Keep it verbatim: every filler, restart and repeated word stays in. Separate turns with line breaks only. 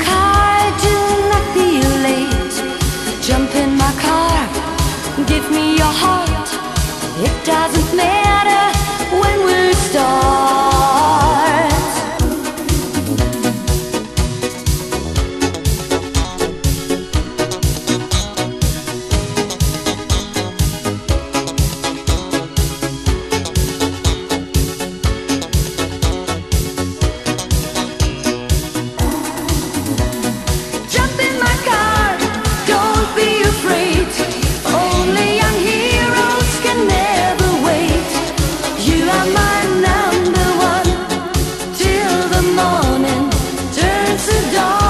car, do not be late. Jump in my car, give me your heart. It doesn't matter when we start. Jump in my car, don't be afraid. Only young heroes can never wait. You are my number one till the morning turns to dawn.